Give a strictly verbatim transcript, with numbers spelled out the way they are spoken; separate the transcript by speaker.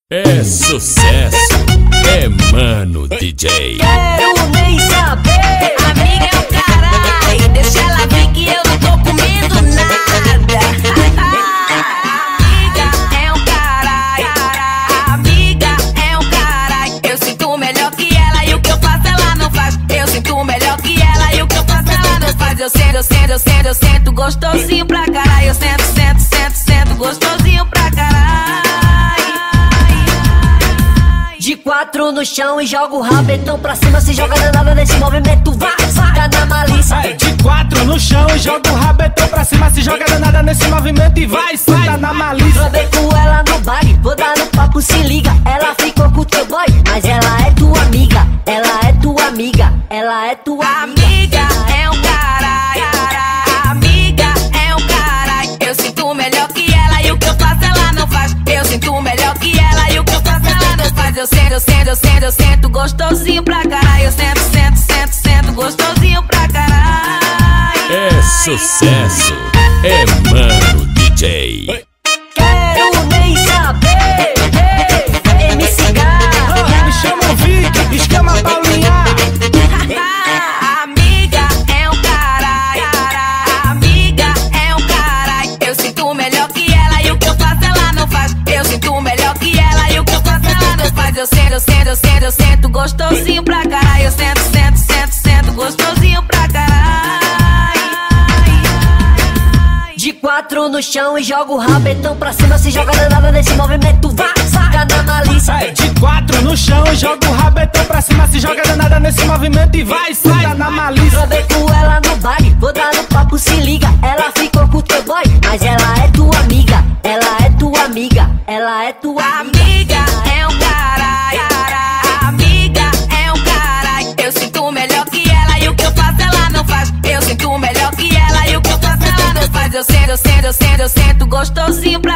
Speaker 1: É sucesso, é Mano D J.
Speaker 2: Quero nem saber.
Speaker 3: Amiga é o caralho, deixa ela vir que eu não tô comendo nada. Amiga é um caralho, amiga é um caralho. Eu sinto melhor que ela e o que eu faço ela não faz. Eu sinto melhor que ela e o que eu faço ela não faz. Eu sento, eu sento, eu sento, eu sento gostosinho pra caralho. Eu sento, sento, sento, sento gostosinho pra caralho.
Speaker 2: De quatro no chão e joga o rabetão pra cima. Se joga danada nesse movimento, vai, saca na malícia.
Speaker 4: É, de quatro no chão e joga o rabetão pra cima. Se joga danada nesse movimento e vai, sai na malícia.
Speaker 2: Trovei com ela no baile, vou dar no papo, se liga. Ela ficou com o teu boy, mas ela é tua amiga. Ela é tua amiga, ela é tua
Speaker 3: amiga. É um caralho, amiga é um caralho. Eu sinto melhor que ela e o que eu faço ela não faz. Eu sinto melhor que ela e o que eu faço ela não faz. Eu sento, eu sento, eu sento, eu sento gostosinho pra caralho. Eu sento, sento, sento, sento gostosinho pra caralho.
Speaker 1: É sucesso, é Mano D J.
Speaker 2: Quero nem saber. M C Garra,
Speaker 4: Me chama o Vic, esquema Paulinha.
Speaker 3: Amiga é um caralho, amiga é um caralho. Eu sinto melhor que ela e o que eu faço ela não faz. Eu sinto melhor que ela e o que eu faço ela não faz. Eu sento, eu sento, eu sento, eu sento gostosinho pra caralho. Eu sento, sento, sento, sento gostosinho pra caralho.
Speaker 2: de quatro no chão e joga o rabetão pra cima. Se joga danada nesse movimento, vai, saca na malícia.
Speaker 4: É, de quatro no chão e joga o rabetão pra cima. Se joga danada nesse movimento e vai, sai na malícia.
Speaker 2: Trovei com ela no baile, vou dar no papo, se liga. Ela ficou com o teu boy, mas ela é tua amiga. Ela é tua amiga, ela é tua
Speaker 3: Amiga é um caralho, amiga é um caralho. Eu sinto melhor que ela e o que eu faço ela não faz. Eu sinto melhor que ela e o que eu faço ela não faz. Eu sento, eu sento, eu sento, eu sento gostosinho